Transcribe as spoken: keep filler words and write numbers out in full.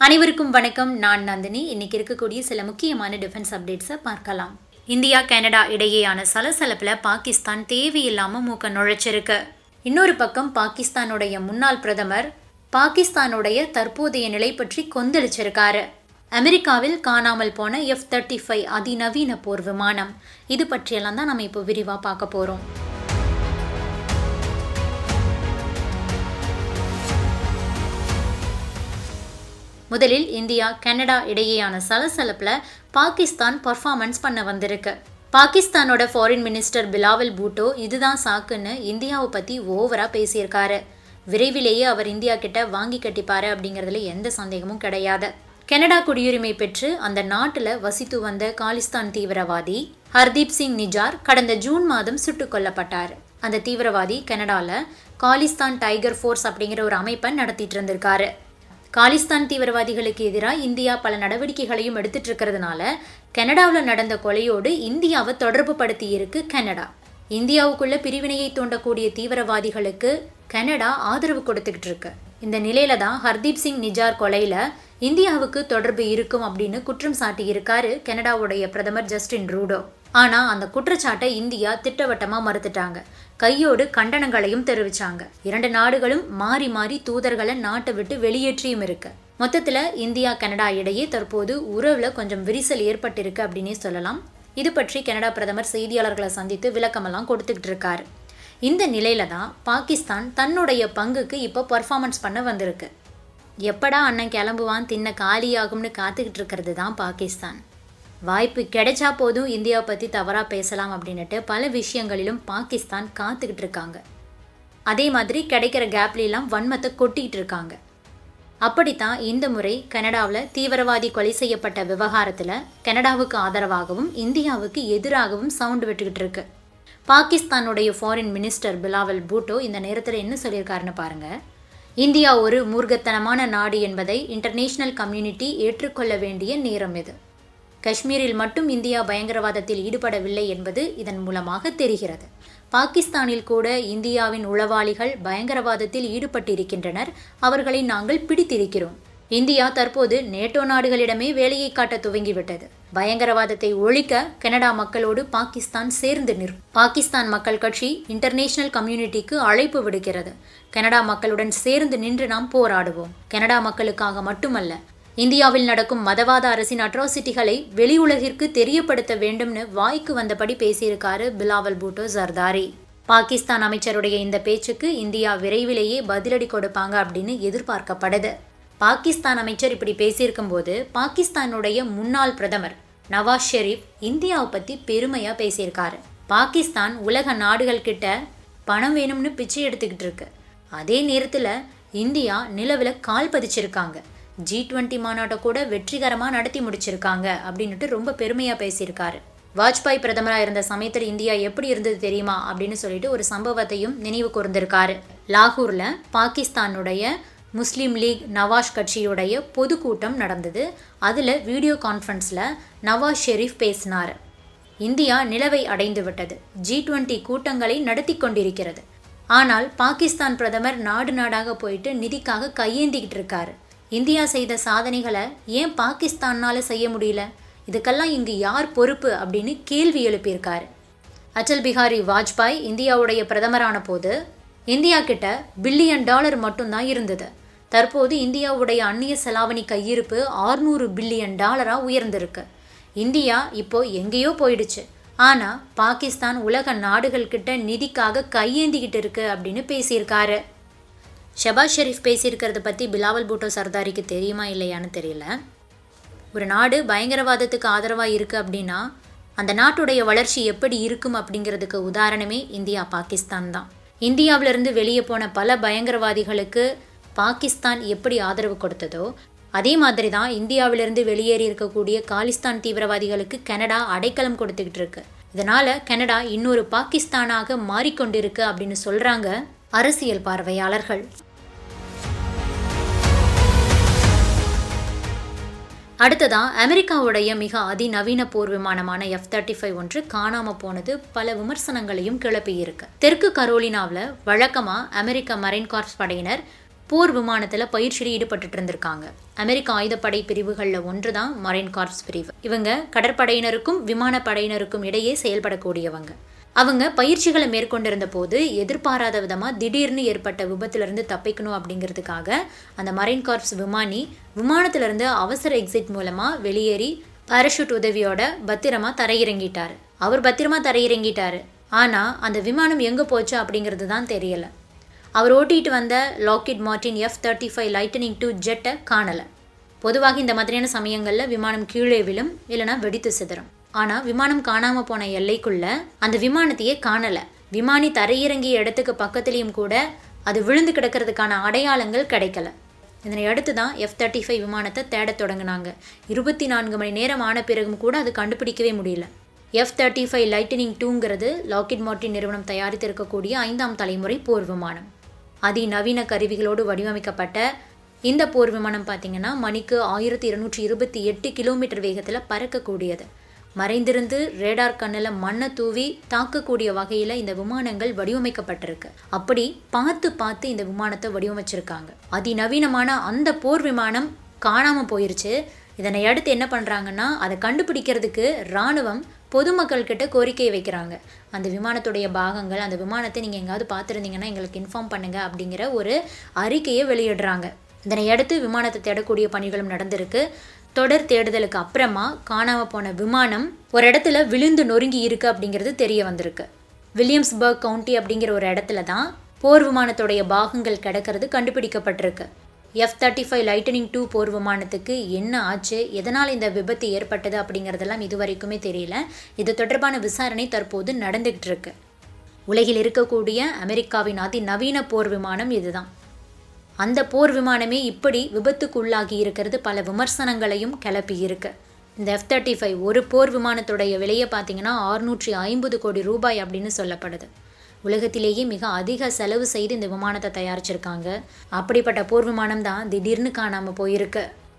அனைவருக்கும் வணக்கம். நான் நந்தினி. இன்னைக்கு இருக்கக்கூடிய சில முக்கியமான டிஃபென்ஸ் அப்டேட்ஸை பார்க்கலாம். இந்தியா கனடா இடையேயான சலசலப்பில் பாகிஸ்தான் தேவையில்லாமல் மூக்க நுழைச்சிருக்கு. இன்னொரு பக்கம் பாகிஸ்தானுடைய முன்னாள் பிரதமர் பாகிஸ்தானுடைய தற்போதைய நிலை பற்றி கொந்தளிச்சிருக்காரு. அமெரிக்காவில் காணாமல் போன எஃப் தேர்ட்டி ஃபைவ் அதிநவீன போர் விமானம், இது பற்றியெல்லாம் தான் நம்ம இப்போ விரிவாக பார்க்க போகிறோம். முதலில் இந்தியா கனடா இடையேயான சலசலப்பில் பாகிஸ்தான் பர்ஃபார்மன்ஸ் பண்ண வந்திருக்கு. பாகிஸ்தானோட ஃபாரின் மினிஸ்டர் பிலாவல் பூட்டோ இதுதான் சாக்குன்னு இந்தியாவை பற்றி ஓவராக பேசியிருக்காரு. விரைவிலேயே அவர் இந்தியா கிட்ட வாங்கி கட்டிப்பாரு அப்படிங்கிறதுல எந்த சந்தேகமும் கிடையாது. கனடா குடியுரிமை பெற்று அந்த நாட்டில் வசித்து வந்த காலிஸ்தான் தீவிரவாதி ஹர்தீப் சிங் நிஜார் கடந்த ஜூன் மாதம் சுட்டுக் கொல்லப்பட்டார். அந்த தீவிரவாதி கனடாவில் காலிஸ்தான் டைகர் ஃபோர்ஸ் அப்படிங்கிற ஒரு அமைப்பை நடத்திட்டு இருந்திருக்காரு. காலிஸ்தான் தீவிரவாதிகளுக்கு எதிராக இந்தியா பல நடவடிக்கைகளையும் எடுத்துட்டு இருக்கிறதுனால கனடாவில் நடந்த கொலையோடு இந்தியாவை தொடர்பு படுத்தி இருக்கு கனடா. இந்தியாவுக்குள்ள பிரிவினையை தூண்டக்கூடிய தீவிரவாதிகளுக்கு கனடா ஆதரவு கொடுத்துக்கிட்டு இருக்கு. இந்த நிலையில தான் ஹர்தீப் சிங் நிஜார் கொலையில இந்தியாவுக்கு தொடர்பு இருக்கும் அப்படின்னு குற்றம் சாட்டி இருக்காரு கனடாவுடைய பிரதமர் ஜஸ்டின் ட்ரூடோ. ஆனா அந்த குற்றச்சாட்டை இந்தியா திட்டவட்டமா மறுத்துட்டாங்க. கையோடு கண்டனங்களையும் தெரிவிச்சாங்க. இரண்டு நாடுகளும் மாறி மாறி தூதர்களை நாட்டை விட்டு வெளியேற்றியும் இருக்கு. மொத்தத்துல இந்தியா கனடா இடையே தற்போது உறவுல கொஞ்சம் விரிசல் ஏற்பட்டிருக்கு அப்படின்னே சொல்லலாம். இது பற்றி கனடா பிரதமர் செய்தியாளர்களை சந்தித்து விளக்கமெல்லாம் கொடுத்துக்கிட்டு இருக்காரு. இந்த நிலையில தான் பாகிஸ்தான் தன்னுடைய பங்குக்கு இப்போ பர்ஃபார்மன்ஸ் பண்ண வந்திருக்கு. எப்படா அண்ணன் கிளம்புவான், தின்ன காலியாகும்னு காத்துக்கிட்டு இருக்கிறது தான் பாகிஸ்தான். வாய்ப்பு கிடைச்சா போதும் இந்தியாவை பற்றி தவறாக பேசலாம் அப்படின்னுட்டு பல விஷயங்களிலும் பாகிஸ்தான் காத்துக்கிட்டு இருக்காங்க. அதே மாதிரி கிடைக்கிற கேப்லாம் வன்மத்தை கொட்டிக்கிட்டு இருக்காங்க. அப்படித்தான் இந்த முறை கனடாவில் தீவிரவாதி கொலை செய்யப்பட்ட விவகாரத்தில் கனடாவுக்கு ஆதரவாகவும் இந்தியாவுக்கு எதிராகவும் சவுண்டு விட்டுக்கிட்டு இருக்கு. பாகிஸ்தானுடைய ஃபாரின் மினிஸ்டர் பிலாவல் பூட்டோ இந்த நேரத்தில் என்ன சொல்லியிருக்காருன்னு பாருங்க. இந்தியா ஒரு மூர்க்கத்தனமான நாடு என்பதை இன்டர்நேஷனல் கம்யூனிட்டி ஏற்றுக்கொள்ள வேண்டிய நேரம் இது. காஷ்மீரில் மட்டும் இந்தியா பயங்கரவாதத்தில் ஈடுபடவில்லை என்பது இதன் மூலமாக தெரிகிறது. பாகிஸ்தானில் கூட இந்தியாவின் உளவாளிகள் பயங்கரவாதத்தில் ஈடுபட்டிருக்கின்றனர். அவர்களை நாங்கள் பிடித்திருக்கிறோம். இந்தியா தற்போது நேட்டோ நாடுகளிடமே வேலையை காட்ட துவங்கிவிட்டது. பயங்கரவாதத்தை ஒழிக்க கனடா மக்களோடு பாகிஸ்தான் சேர்ந்து நிற்கும். பாகிஸ்தான் மக்கள் கட்சி இன்டர்நேஷனல் கம்யூனிட்டிக்கு அழைப்பு விடுக்கிறது. கனடா மக்களுடன் சேர்ந்து நின்று நாம் போராடுவோம். கனடா மக்களுக்காக மட்டுமல்ல, இந்தியாவில் நடக்கும் மதவாத அரசின் அட்ராசிட்டிகளை வெளி உலகிற்கு தெரியப்படுத்த வேண்டும்னு வாய்க்கு வந்தபடி பேசியிருக்காரு பிலாவல் பூட்டோ ஜர்தாரி. பாகிஸ்தான் அமைச்சருடைய இந்த பேச்சுக்கு இந்தியா விரைவிலேயே பதிலடி கொடுப்பாங்க அப்படின்னு எதிர்பார்க்கப்படுது. பாகிஸ்தான் அமைச்சர் இப்படி பேசியிருக்கும் போது பாகிஸ்தானுடைய முன்னாள் பிரதமர் நவாஸ் ஷெரீப் இந்தியாவை பற்றி பெருமையாக பேசியிருக்காரு. பாகிஸ்தான் உலக நாடுகள் கிட்ட பணம் வேணும்னு பிச்சை எடுத்துக்கிட்டு இருக்கு. அதே நேரத்தில் இந்தியா நிலவில் கால் பதிச்சிருக்காங்க. ஜி டுவெண்ட்டி மாநாட்டை கூட வெற்றிகரமாக நடத்தி முடிச்சிருக்காங்க அப்படின்னுட்டு ரொம்ப பெருமையாக பேசியிருக்காரு. வாஜ்பாய் பிரதமராக இருந்த சமயத்தில் இந்தியா எப்படி இருந்தது தெரியுமா அப்படின்னு சொல்லிட்டு ஒரு சம்பவத்தையும் நினைவு கூர்ந்திருக்காரு. லாகூரில் பாகிஸ்தானுடைய முஸ்லீம் லீக் நவாஸ் கட்சியுடைய பொதுக்கூட்டம் நடந்தது. அதில் வீடியோ கான்ஃபரன்ஸில் நவாஸ் ஷெரீப் பேசினார். இந்தியா நிலவை அடைந்து விட்டது, ஜி டுவெண்ட்டி கூட்டங்களை நடத்தி கொண்டிருக்கிறது. ஆனால் பாகிஸ்தான் பிரதமர் நாடு நாடாக போயிட்டு நிதிக்காக கையேந்திக்கிட்டு இருக்காரு. இந்தியா செய்த சாதனைகளை ஏன் பாகிஸ்தானால் செய்ய முடியல, இதுக்கெல்லாம் இங்கு யார் பொறுப்பு அப்படின்னு கேள்வி எழுப்பியிருக்காரு. அடல் பிஹாரி வாஜ்பாய் இந்தியாவுடைய பிரதமரான போது இந்தியா கிட்ட பில்லியன் டாலர் மட்டும்தான் இருந்தது. தற்போது இந்தியாவுடைய அந்நிய செலாவணி கையிருப்பு ஆறுநூறு பில்லியன் டாலராக உயர்ந்திருக்கு. இந்தியா இப்போ எங்கேயோ போயிடுச்சு. ஆனால் பாகிஸ்தான் உலக நாடுகள் கிட்ட நிதிக்காக கையேந்திக்கிட்டு இருக்கு அப்படின்னு பேசியிருக்காரு. ஷபாஸ் ஷெரீப் பேசியிருக்கிறத பற்றி பிலாவல் பூட்டோ சர்தாரிக்கு தெரியுமா இல்லையான்னு தெரியல. ஒரு நாடு பயங்கரவாதத்துக்கு ஆதரவாக இருக்குது அப்படின்னா அந்த நாட்டுடைய வளர்ச்சி எப்படி இருக்கும் அப்படிங்கிறதுக்கு உதாரணமே இந்தியா பாகிஸ்தான் தான். இந்தியாவிலிருந்து வெளியே போன பல பயங்கரவாதிகளுக்கு பாகிஸ்தான் எப்படி ஆதரவு கொடுத்ததோ அதே மாதிரி தான் இந்தியாவிலிருந்து வெளியேறி இருக்கக்கூடிய காலிஸ்தான் தீவிரவாதிகளுக்கு கனடா அடைக்கலம் கொடுத்துக்கிட்டு இருக்கு. இதனால் கனடா இன்னொரு பாகிஸ்தானாக மாறிக்கொண்டிருக்கு அப்படின்னு சொல்கிறாங்க அரசியல் பார்வையாளர்கள். அடுத்ததான் அமெரிக்காவுடைய மிக அதிநவீன போர் விமானமான எஃப் தேர்ட்டி ஃபைவ் ஒன்று காணாம போனது பல விமர்சனங்களையும் கிளப்பி இருக்கு. தெற்கு கரோலினாவில் வழக்கமா அமெரிக்க மரைன் கார்ப்ஸ் படையினர் போர் விமானத்தில் பயிற்சியில் ஈடுபட்டு இருந்திருக்காங்க. அமெரிக்க ஆயுதப்படை பிரிவுகளில் ஒன்று தான் மரைன் கார்ப்ஸ் பிரிவு. இவங்க கடற்படையினருக்கும் விமானப்படையினருக்கும் இடையே செயல்படக்கூடியவங்க. அவங்க பயிற்சிகளை மேற்கொண்டிருந்த போது எதிர்பாராத விதமாக திடீர்னு ஏற்பட்ட விபத்திலிருந்து தப்பிக்கணும் அப்படிங்கிறதுக்காக அந்த மரைன் கார்ப்ஸ் விமானி விமானத்திலிருந்து அவசர எக்ஸிட் மூலமாக வெளியேறி பாராஷூட் உதவியோட பத்திரமா தரையிறங்கிட்டார். அவர் பத்திரமா தரையிறங்கிட்டார். ஆனால் அந்த விமானம் எங்கே போச்சு அப்படிங்கிறது தான் தெரியலை. அவர் ஓட்டிகிட்டு வந்த Lockheed Martin F thirty five lightning two ஜெட்டை காணலை. பொதுவாக இந்த மாதிரியான சமயங்களில் விமானம் கீழே விழும், இல்லைனா வெடித்து சிதறும். ஆனால் விமானம் காணாமல் போன எல்லைக்குள்ளே அந்த விமானத்தையே காணலை. விமானி தரையிறங்கிய இடத்துக்கு பக்கத்துலேயும் கூட அது விழுந்து கிடக்கிறதுக்கான அடையாளங்கள் கிடைக்கல. இதனை அடுத்து தான் எஃப் தேர்ட்டி ஃபைவ் விமானத்தை தேட தொடங்கினாங்க. இருபத்தி நான்கு மணி நேரம் ஆன பிறகும் கூட அது கண்டுபிடிக்கவே முடியல. எஃப் தேர்ட்டி ஃபைவ் லைட்டனிங் டூங்கிறது லாக்ஹீட் மார்டின் நிறுவனம் தயாரித்திருக்கக்கூடிய ஐந்தாம் தலைமுறை போர் விமானம். அதிநவீன கருவிகளோடு வடிவமைக்கப்பட்ட இந்த போர் விமானம் பார்த்திங்கன்னா மணிக்கு ஆயிரத்தி இருநூற்றி இருபத்தி எட்டு கிலோமீட்டர் வேகத்தில் பறக்கக்கூடியது. மறைந்திருந்து ரேடார் கண்ணில் மண்ணை தூவி தாக்கக்கூடிய வகையில் இந்த விமானங்கள் வடிவமைக்கப்பட்டிருக்கு. அப்படி பார்த்து பார்த்து இந்த விமானத்தை வடிவமைச்சிருக்காங்க. அதிநவீனமான அந்த போர் விமானம் காணாமல் போயிருச்சு. இதனை அடுத்து என்ன பண்ணுறாங்கன்னா அதை கண்டுபிடிக்கிறதுக்கு இராணுவம் பொதுமக்கள் கிட்ட கோரிக்கை வைக்கிறாங்க. அந்த விமானத்துடைய பாகங்கள், அந்த விமானத்தை நீங்கள் எங்காவது பார்த்துருந்தீங்கன்னா எங்களுக்கு இன்ஃபார்ம் பண்ணுங்கள் அப்படிங்கிற ஒரு அறிக்கையை வெளியிடுறாங்க. இதனை அடுத்து விமானத்தை தேடக்கூடிய பணிகளும் நடந்திருக்கு. தொடர் தேடுதலுக்கு அப்புறமா காணாமல் போன விமானம் ஒரு இடத்துல விழுந்து நொறுங்கி இருக்கு அப்படிங்கிறது தெரிய வந்திருக்கு. வில்லியம்ஸ்பர்க் கவுண்டி அப்படிங்கிற ஒரு இடத்துல தான் போர் விமானத்துடைய பாகங்கள் கிடக்கிறது கண்டுபிடிக்கப்பட்டிருக்கு. F thirty five lightning two போர் விமானத்துக்கு என்ன ஆச்சு, எதனால் இந்த விபத்து ஏற்பட்டது அப்படிங்கிறதெல்லாம் இது வரைக்குமே தெரியல. இது தொடர்பான விசாரணை தற்போது நடந்துகிட்டு இருக்கு. உலகில் இருக்கக்கூடிய அமெரிக்காவின் அதிநவீன போர் விமானம் இதுதான். அந்த போர் விமானமே இப்படி விபத்துக்குள்ளாகி இருக்கிறது பல விமர்சனங்களையும் கிளப்பி இருக்கு. இந்த எஃப் தேர்ட்டி ஃபைவ் ஒரு போர் விமானத்துடைய விலையை பார்த்தீங்கன்னா அறுநூற்றி ஐம்பது கோடி ரூபாய் அப்படின்னு சொல்லப்படுது. உலகத்திலேயே மிக அதிக செலவு செய்து இந்த விமானத்தை தயாரிச்சிருக்காங்க. அப்படிப்பட்ட போர் விமானம் தான் திடீர்னு காணாமல் போயிருக்கு.